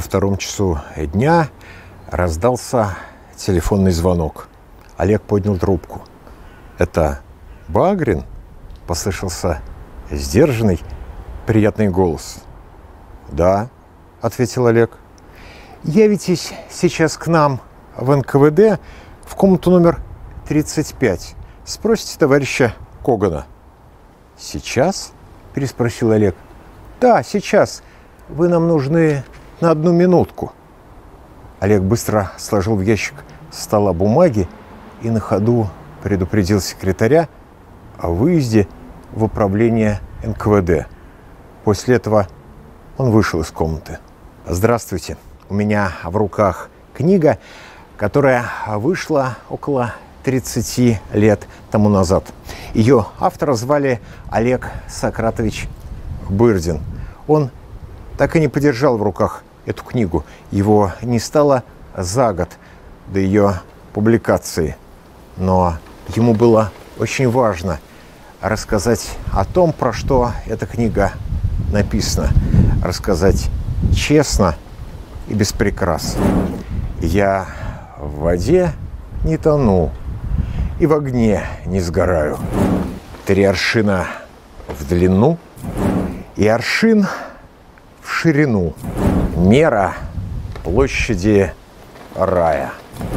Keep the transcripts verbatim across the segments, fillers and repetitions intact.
втором часу дня раздался телефонный звонок. Олег поднял трубку. «Это Багрин?» – послышался сдержанный, приятный голос. «Да», – ответил Олег. «Явитесь сейчас к нам в эн ка вэ дэ в комнату номер тридцать пять. Спросите товарища Когана». «Сейчас?» – переспросил Олег. «Да, сейчас. Вы нам нужны на одну минутку». Олег быстро сложил в ящик стола бумаги и на ходу предупредил секретаря о выезде в управление эн ка вэ дэ. После этого он вышел из комнаты. «Здравствуйте. У меня в руках книга, которая вышла около тридцати лет тому назад. Ее автора звали Олег Сократович Бырдин. Он так и не подержал в руках эту книгу. Его не стало за год до ее публикации. Но ему было очень важно рассказать о том, про что эта книга написана. Рассказать честно и без прикрас. Я в воде не тону и в огне не сгораю. Три аршина в длину и аршин в ширину. Мера площади рая».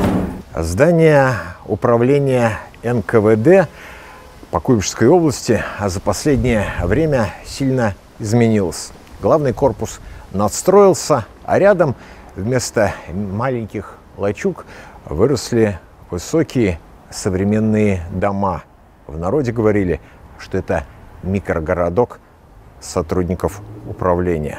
Здание управления эн ка вэ дэ по Куйбышевской области за последнее время сильно изменилось. Главный корпус надстроился, а рядом вместо маленьких лачуг выросли высокие современные дома. В народе говорили, что это микрогородок сотрудников управления.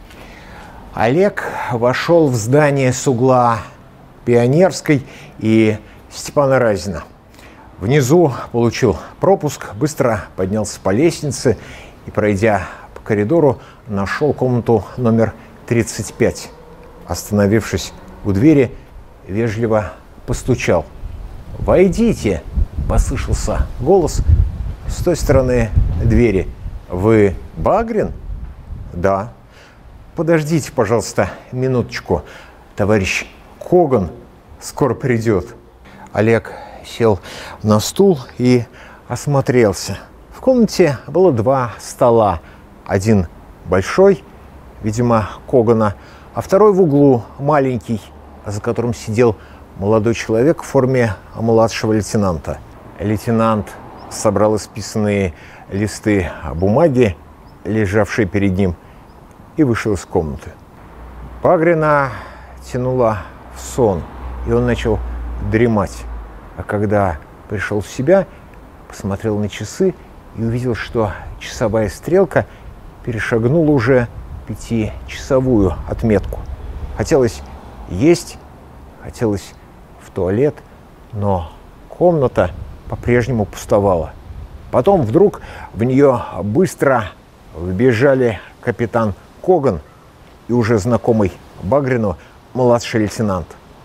Олег вошел в здание с угла Пионерской и Степана Разина. Внизу получил пропуск, быстро поднялся по лестнице и, пройдя по коридору, нашел комнату номер тридцать пять. Остановившись у двери, вежливо постучал. «Войдите!» – послышался голос с той стороны двери. «Вы Багрин?» «Да». «Подождите, пожалуйста, минуточку. Товарищ Коган скоро придет». Олег сел на стул и осмотрелся. В комнате было два стола. Один большой, видимо, Когана, а второй в углу, маленький, за которым сидел молодой человек в форме младшего лейтенанта. Лейтенант собрал исписанные листы бумаги, лежавшие перед ним, и вышел из комнаты. Багрина тянуло в сон, и он начал дремать. А когда пришел в себя, посмотрел на часы и увидел, что часовая стрелка перешагнула уже пятичасовую отметку. Хотелось есть, хотелось в туалет, но комната по-прежнему пустовала. Потом вдруг в нее быстро вбежали капитан Коган и уже знакомый Багрину младший лейтенант.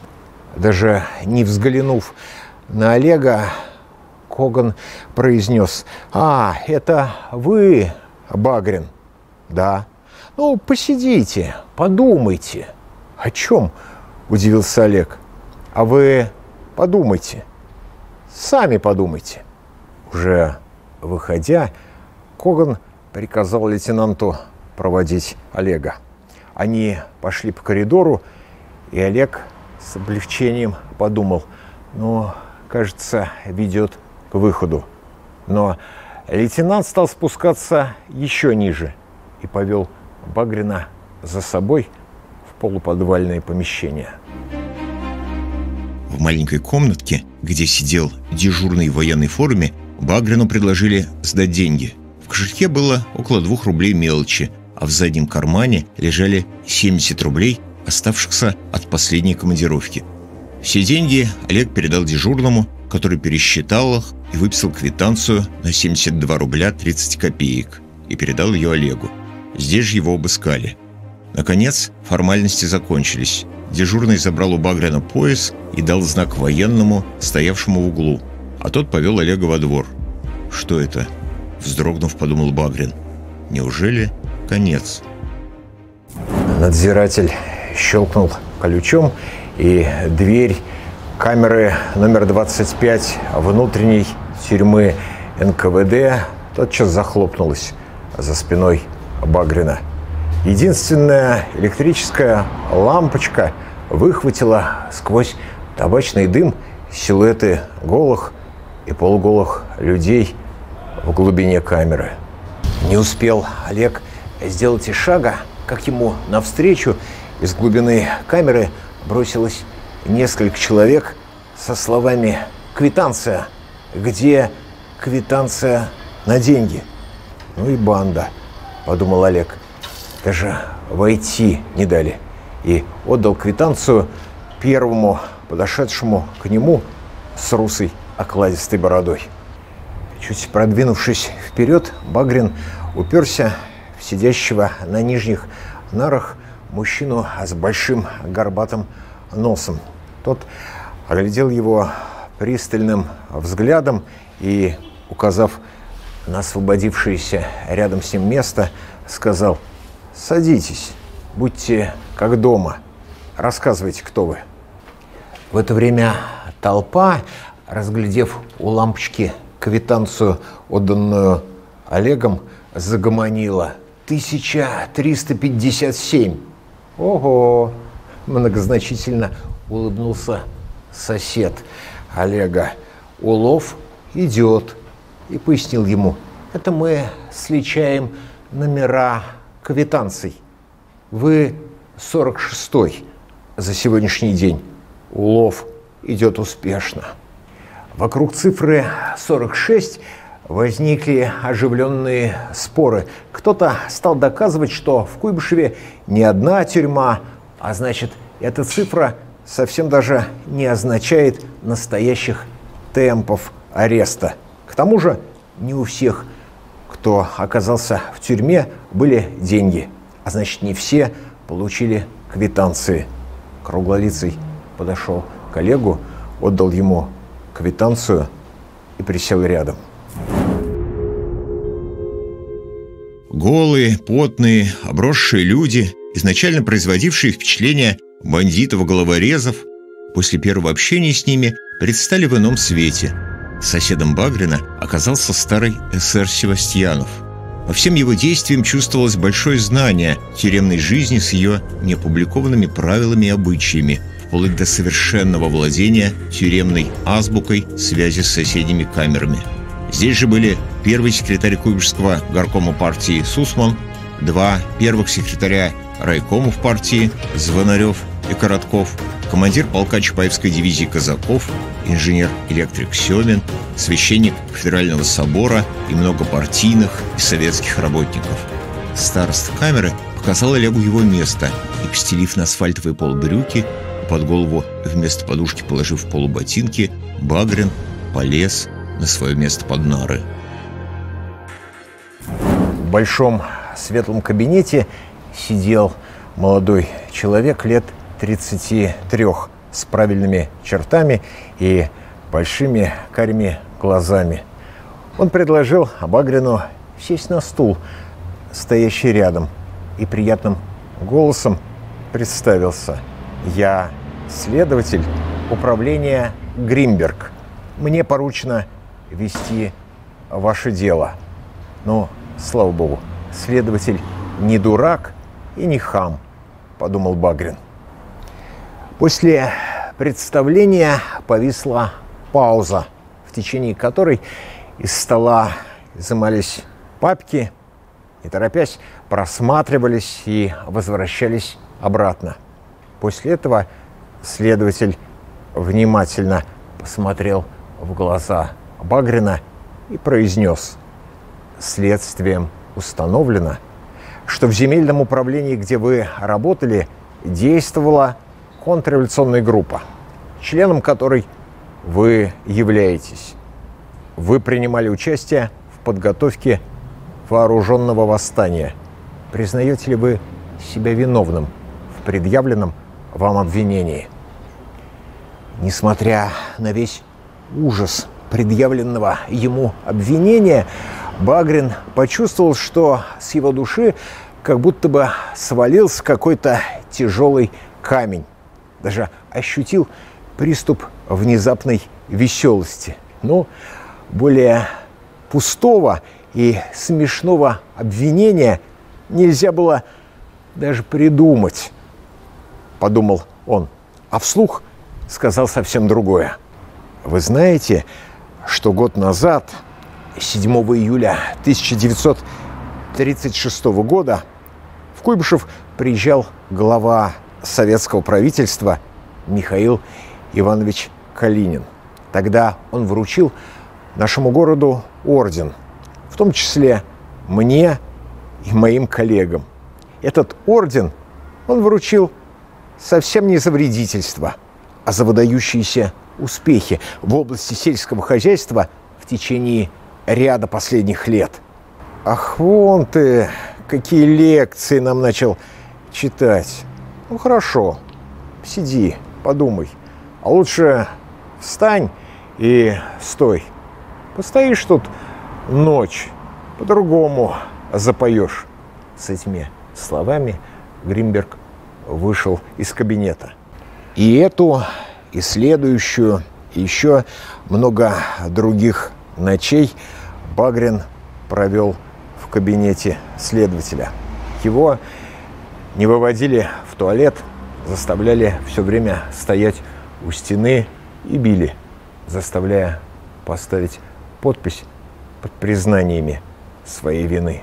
Даже не взглянув на Олега, Коган произнес: «А, это вы, Багрин?» «Да». «Ну, посидите, подумайте». «О чем?» – удивился Олег. «А вы подумайте, сами подумайте». Уже выходя, Коган приказал лейтенанту проводить Олега. Они пошли по коридору, и Олег с облегчением подумал: ну, кажется, ведет к выходу. Но лейтенант стал спускаться еще ниже и повел Багрина за собой в полуподвальное помещение. В маленькой комнатке, где сидел дежурный в военной форме, Багрину предложили сдать деньги. В кошельке было около двух рублей мелочи, а в заднем кармане лежали семьдесят рублей, оставшихся от последней командировки. Все деньги Олег передал дежурному, который пересчитал их и выписал квитанцию на семьдесят два рубля тридцать копеек и передал ее Олегу. Здесь же его обыскали. Наконец, формальности закончились. Дежурный забрал у Багрина пояс и дал знак военному, стоявшему в углу, а тот повел Олега во двор. «Что это?» – вздрогнув, подумал Багрин. «Неужели конец?» Надзиратель щелкнул ключом, и дверь камеры номер двадцать пять внутренней тюрьмы эн ка вэ дэ тотчас захлопнулась за спиной Багрина. Единственная электрическая лампочка выхватила сквозь табачный дым силуэты голых и полуголых людей в глубине камеры. Не успел Олег сделать и шага, как ему навстречу из глубины камеры бросилось несколько человек со словами «Квитанция! Где квитанция на деньги?» «Ну и банда», — подумал Олег. Даже войти не дали. И отдал квитанцию первому подошедшему к нему с русой окладистой бородой. Чуть продвинувшись вперед, Багрин уперся в сидящего на нижних нарах мужчину с большим горбатым носом. Тот оглядел его пристальным взглядом и, указав на освободившееся рядом с ним место, сказал: «Садитесь, будьте как дома, рассказывайте, кто вы». В это время толпа, разглядев у лампочки квитанцию, отданную Олегом, загомонила: тысяча триста пятьдесят семь. «Ого!» – многозначительно улыбнулся сосед Олега. «Улов идет», и пояснил ему: «Это мы сличаем номера квитанций. Вы сорок шестой за сегодняшний день. Улов идет успешно». Вокруг цифры сорок шесть возникли оживленные споры. Кто-то стал доказывать, что в Куйбышеве не одна тюрьма, а значит, эта цифра совсем даже не означает настоящих темпов ареста. К тому же не у всех, кто оказался в тюрьме, были деньги, а значит, не все получили квитанции. Круглолицый подошел к Олегу, отдал ему квитанцию и присел рядом. Голые, потные, обросшие люди, изначально производившие впечатление бандитов-головорезов, после первого общения с ними предстали в ином свете. Соседом Багрина оказался старый эсэр Севастьянов. По всем его действиям чувствовалось большое знание тюремной жизни с ее неопубликованными правилами и обычаями, вплоть до совершенного владения тюремной азбукой связи с соседними камерами. Здесь же были первый секретарь Куйбышевского горкома партии Сусман, два первых секретаря райкомов партии Звонарев и Коротков, командир полка Чапаевской дивизии казаков, инженер-электрик Семин, священник Федерального собора и много партийных и советских работников. Староста камеры показал Олегу его место и, постелив на асфальтовый пол брюки, под голову вместо подушки положив полуботинки, Багрин полез на свое место под нары. В большом светлом кабинете сидел молодой человек лет тридцати трёх с правильными чертами и большими карими глазами. Он предложил Багрину сесть на стул, стоящий рядом, и приятным голосом представился: «Я следователь управления Гринберг. Мне поручено вести ваше дело». «Ну, слава богу, следователь не дурак и не хам», — подумал Багрин. После представления повисла пауза, в течение которой из стола изымались папки, не торопясь просматривались и возвращались обратно. После этого следователь внимательно посмотрел в глаза Багрина и произнес: «Следствием установлено, что в земельном управлении, где вы работали, действовала контрреволюционная группа, членом которой вы являетесь. Вы принимали участие в подготовке вооруженного восстания. Признаете ли вы себя виновным в предъявленном вам обвинении?» Несмотря на весь ужас предъявленного ему обвинения, Багрин почувствовал, что с его души как будто бы свалился какой-то тяжелый камень. Даже ощутил приступ внезапной веселости. Ну, более пустого и смешного обвинения нельзя было даже придумать, подумал он, а вслух сказал совсем другое. Вы знаете, что год назад, седьмого июля тысяча девятьсот тридцать шестого года, в Куйбышев приезжал глава советского правительства Михаил Иванович Калинин. Тогда он вручил нашему городу орден, в том числе мне и моим коллегам. Этот орден он вручил совсем не за вредительство, а за выдающиеся успехи в области сельского хозяйства в течение ряда последних лет. Ах, вон ты, какие лекции нам начал читать. Ну, хорошо, сиди, подумай. А лучше встань и стой. Постоишь тут ночь, по-другому запоешь. С этими словами Гринберг вышел из кабинета. И эту, и следующую, и еще много других ночей Багрин провел в кабинете следователя. Его не выводили в туалет, заставляли все время стоять у стены и били, заставляя поставить подпись под признаниями своей вины.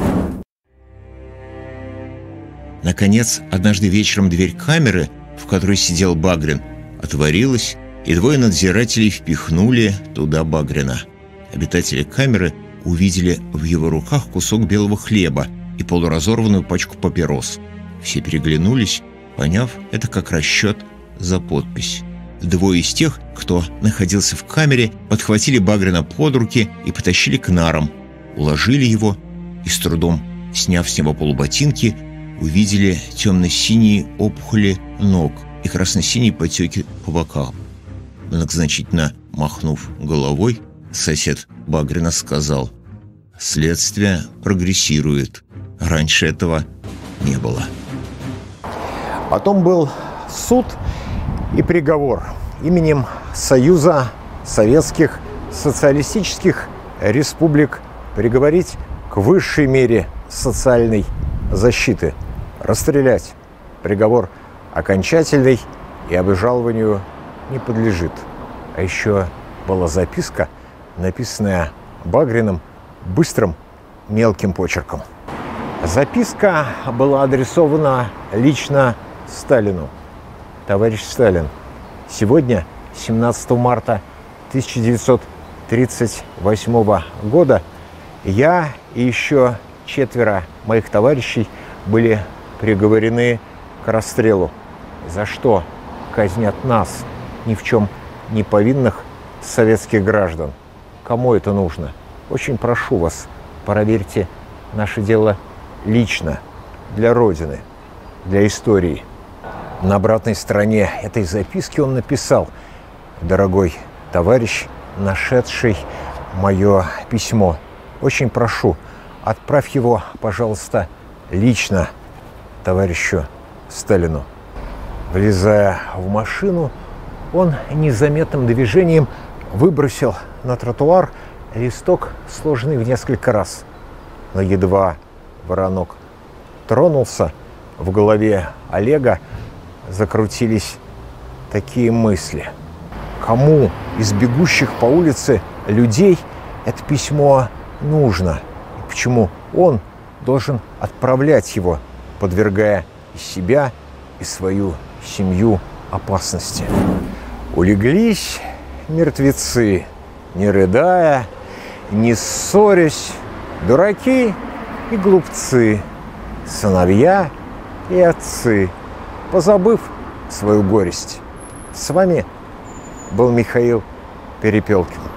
Наконец, однажды вечером дверь камеры, в которой сидел Багрин, отворилась, и двое надзирателей впихнули туда Багрина. Обитатели камеры увидели в его руках кусок белого хлеба и полуразорванную пачку папирос. Все переглянулись, поняв это как расчет за подпись. Двое из тех, кто находился в камере, подхватили Багрина под руки и потащили к нарам, уложили его и, с трудом сняв с него полуботинки, увидели темно-синие опухоли ног и красно-синие потеки по бокам. Многозначительно махнув головой, сосед Багрина сказал: «Следствие прогрессирует. Раньше этого не было». Потом был суд и приговор именем Союза Советских Социалистических Республик приговорить к высшей мере социальной защиты – расстрелять. Приговор окончательный и обжалованию не подлежит. А еще была записка, написанная Багриным быстрым мелким почерком. Записка была адресована лично Сталину. Товарищ Сталин, сегодня, семнадцатого марта тысяча девятьсот тридцать восьмого года, я и еще четверо моих товарищей были приговорены к расстрелу. За что казнят нас, ни в чем не повинных советских граждан? Кому это нужно? Очень прошу вас, проверьте наше дело лично, для Родины, для истории. На обратной стороне этой записки он написал: «Дорогой товарищ, нашедший мое письмо, очень прошу, отправь его, пожалуйста, лично товарищу Сталину». Влезая в машину, он незаметным движением выбросил на тротуар листок, сложенный в несколько раз. Но едва воронок тронулся, в голове Олега закрутились такие мысли. Кому из бегущих по улице людей это письмо нужно? И почему он должен отправлять его, подвергая и себя, и свою семью опасности? Улеглись мертвецы, не рыдая, не ссорясь, дураки и глупцы, сыновья и отцы, позабыв свою горесть. С вами был Михаил Перепелкин.